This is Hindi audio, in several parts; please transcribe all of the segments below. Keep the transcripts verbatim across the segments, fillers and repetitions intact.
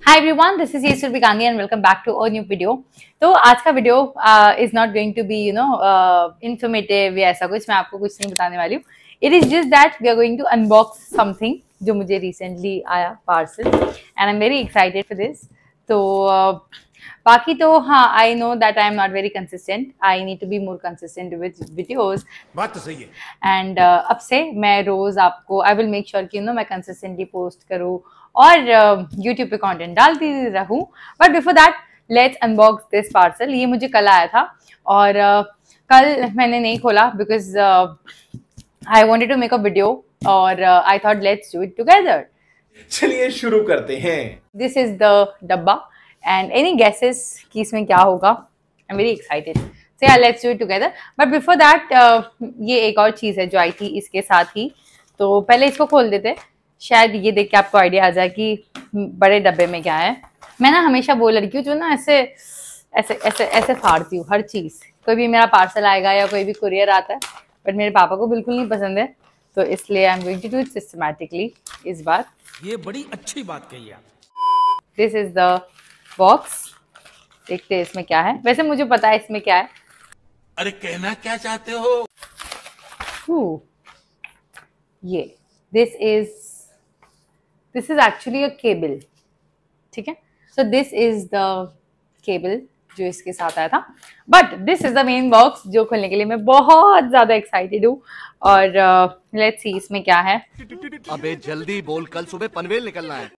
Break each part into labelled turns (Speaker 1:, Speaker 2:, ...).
Speaker 1: Hi everyone, this is Yesur Bigani and welcome back to a new video. तो आज का video is not going to be you know uh, informative या ऐसा कुछ, मैं आपको कुछ नहीं बताने वाली हूँ. It is just that we are going to unbox something जो मुझे recently आया parcel and I'm very excited for this. तो uh, बाकी तो हाँ, I know that I am not very consistent. I need to be more consistent with videos.
Speaker 2: बात तो सही है.
Speaker 1: And uh, अब से मैं रोज आपको I will make sure कि you know मैं consistently post करूँ और uh, YouTube पे कंटेंट डालती रहूँ. But before that let's unbox this parcel. ये मुझे कल आया था और uh, कल मैंने नहीं खोला because I wanted to make a video और I thought let's do it together.
Speaker 2: चलिए शुरू करते हैं.
Speaker 1: दिस इज द डब्बा एंड एनी गेसेस कि इसमें क्या होगा. I am very excited. So yeah let's do it together. But before that ये एक और चीज़ है जो आई थी इसके साथ ही. तो पहले इसको खोल देते, शायद ये देख के आपको आइडिया आ जाए कि बड़े डब्बे में क्या है. मैं ना हमेशा वो लड़की हूँ जो ना ऐसे ऐसे ऐसे ऐसे फाड़ती हूँ हर चीज़. कोई भी मेरा पार्सल आएगा या कोई भी कुरियर आता है, बट मेरे पापा को बिल्कुल नहीं पसंद है, तो इसलिए I am going to do it systematically इस बार.
Speaker 2: ये बड़ी अच्छी बात कही आप.
Speaker 1: This is the box. देखते हैं इसमें क्या है. वैसे मुझे पता है इसमें क्या है.
Speaker 2: अरे कहना क्या चाहते हो?
Speaker 1: Ooh, ये this is this is actually a cable. ठीक है, so this is the cable जो इसके साथ आया था. But this is the main box जो खोलने के लिए मैं बहुत ज्यादा एक्साइटेड हूँ. और लेट्स uh, सी इसमें क्या है.
Speaker 3: अबे जल्दी बोल, कल सुबह पनवेल निकलना है.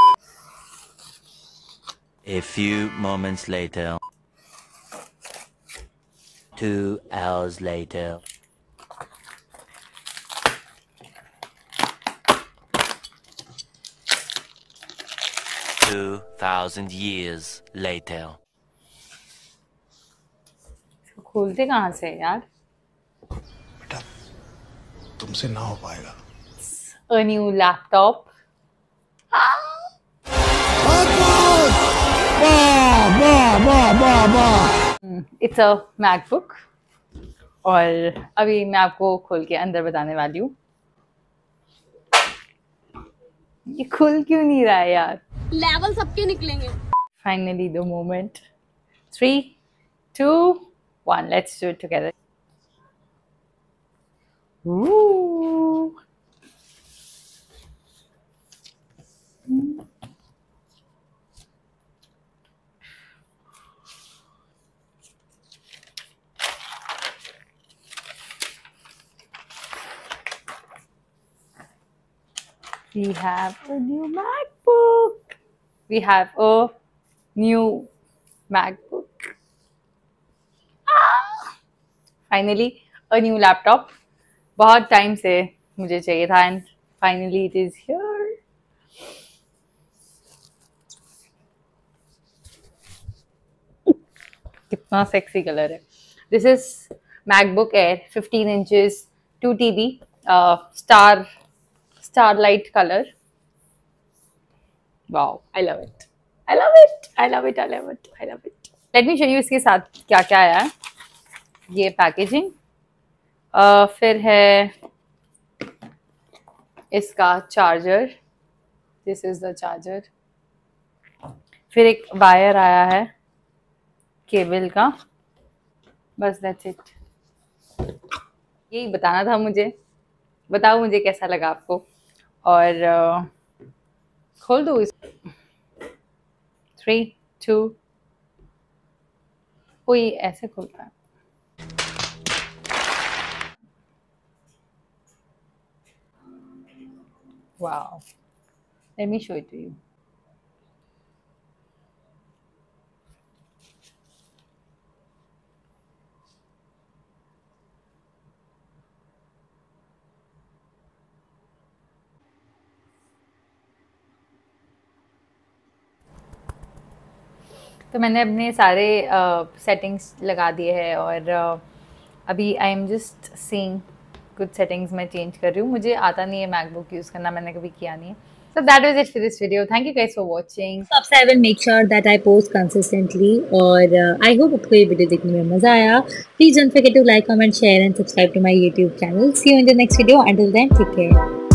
Speaker 4: A few moments later. Two hours later. Two thousand years later.
Speaker 1: खोलते कहाँ से यार?
Speaker 2: बेटा तुमसे ना हो पाएगा.
Speaker 1: A new laptop. It's a MacBook. और अभी मैं आपको खोल के अंदर बताने वाली हूँ. ये खुल क्यों नहीं रहा है यार?
Speaker 5: लेवल सबके निकलेंगे.
Speaker 1: Finally the moment. Three, two, one. Let's do it together. Ooh. We have a new MacBook. We have a new MacBook. Ah! Finally, a new laptop. बहुत टाइम से मुझे चाहिए था and finally it is here. कितना सेक्सी कलर है. This is MacBook Air fifteen inches two T B uh, star starlight color. Wow, I love it. I love it. I love it. I love it. I love it. Let me show you इसके साथ क्या क्या आया है. ये पैकेजिंग, uh, फिर है इसका charger. This is the charger. फिर एक वायर आया है केबल का. बस दैट्स इट. यही बताना था मुझे. बताओ मुझे कैसा लगा आपको. और uh, खोल दो इस. Three two. कोई ऐसे खोलता है. Wow, let me show it to you. तो मैंने अपने सारे सेटिंग्स uh, लगा दिए हैं और uh, अभी आई एम जस्ट सीइंग कुछ सेटिंग्स मैं चेंज कर रही हूँ. मुझे आता नहीं है मैकबुक यूज़ करना, मैंने कभी किया नहीं है. So that was it for this video. Thank you guys for watching.
Speaker 6: सबसे I will make sure that I post consistently और uh, I hope आपको ये वीडियो देखने में मज़ा आया. Please don't forget to like, comment, share and subscribe to my YouTube channel. See you in the next video. Until then, take care.